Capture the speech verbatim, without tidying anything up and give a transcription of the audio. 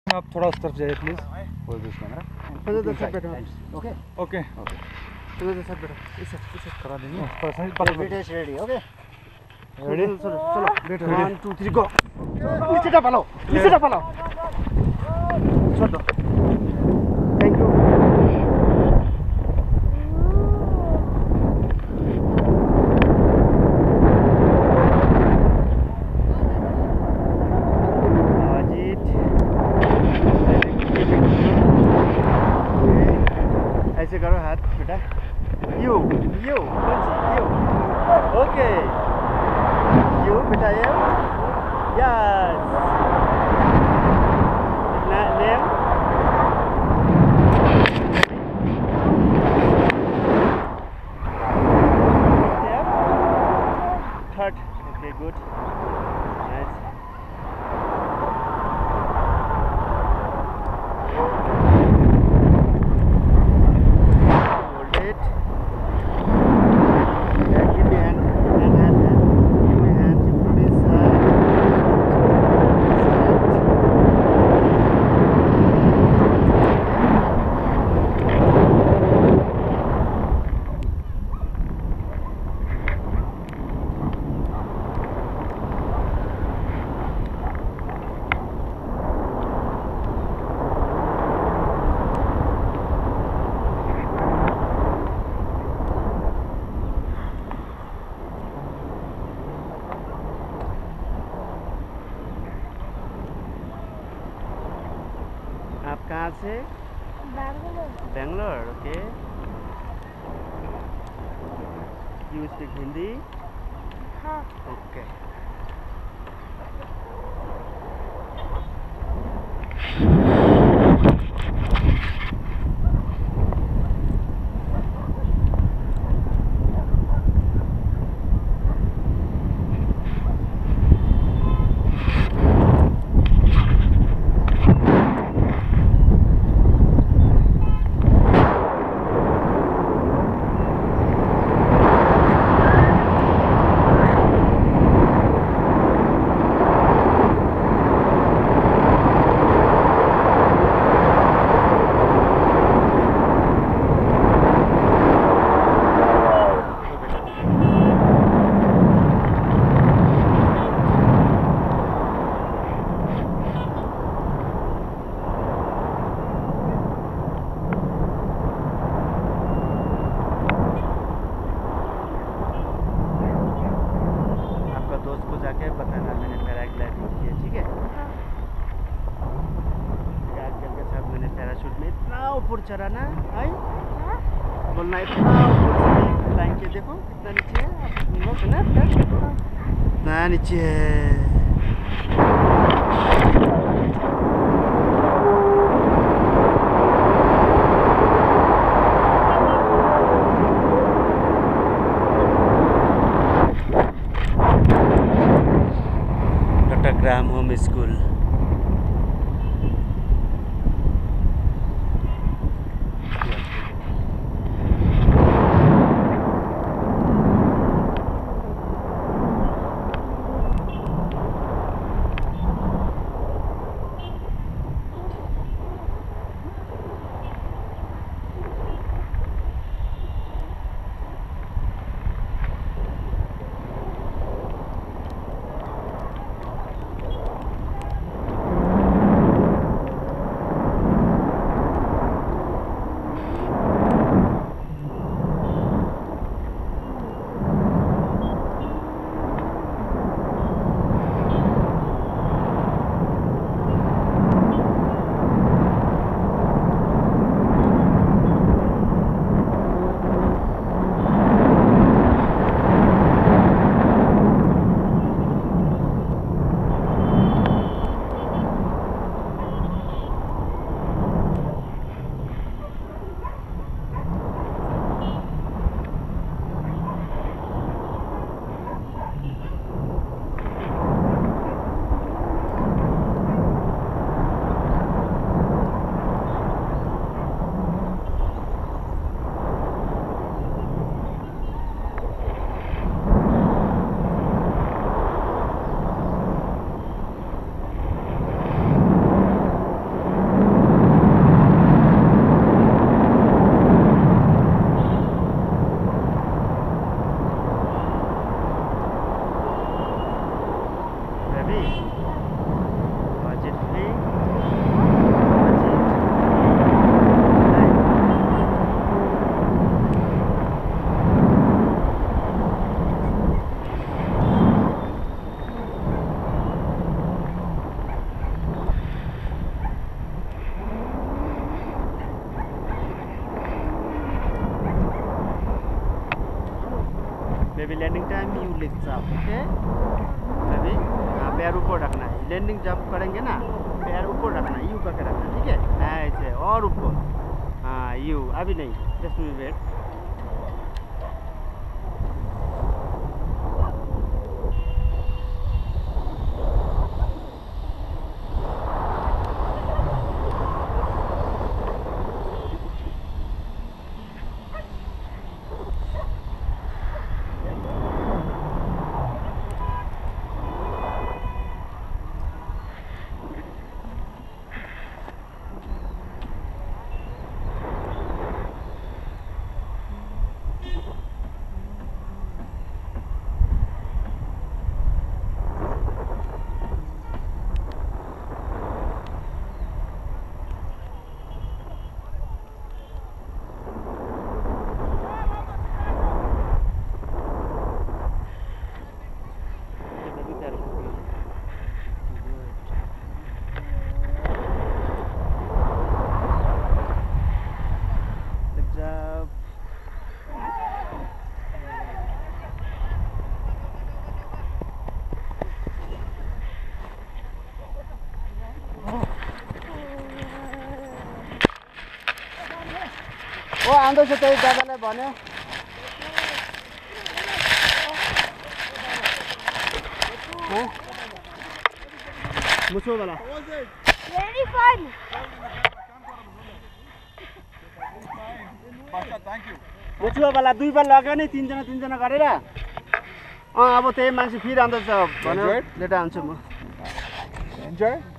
आप थोड़ा उस तरफ जाइए प्लीज। Hold this camera. उधर Keep साइड inside. बैठो। Thanks. Okay. Okay Okay. उधर साइड बैठो। इस साइड इस साइड करा देंगे हाँ। Person Your details ready. Okay. Ready चलो चलो बैठो। One two three go. नीचे जा पालो नीचे जा पालो। छोड़ दो। Thank you. ऐसे करो हाथ बेटा। You you you okay you बेटा you yes name third okay good nice आप कहाँ से? Bangalore. Bangalore okay you speak Hindi हाँ। ओके दोस्त को जाके बताना मैंने पैराग्लाइडिंग की है ठीक है आजकल के साथ मैंने पैराशूट में इतना ऊपर चढ़ा ना आई बोलना इतना ऊपर फ्लाइंग किया देखो कितना नीचे है लोग है ना इतना नीचे है Graham Home School. अभी landing time you lift up, okay. अभी हाँ पैर ऊपर रखना है, लैंडिंग जब करेंगे ना पैर ऊपर रखना है, यू करके रखना है, ठीक है, ऐसे और ऊपर, हाँ यू, अभी नहीं, जस्ट मी वेट। ओ आउँदैछ त्यही दादालाई भन्यो। मुछो वाला Very fun. मुछो वाला दुई बार लग्यो नि तीनजना तीनजना गरेर। अँ अब त्यही मान्छे फेरि आउँदैछ भन्यो, लेट आउँछु म। Enjoy?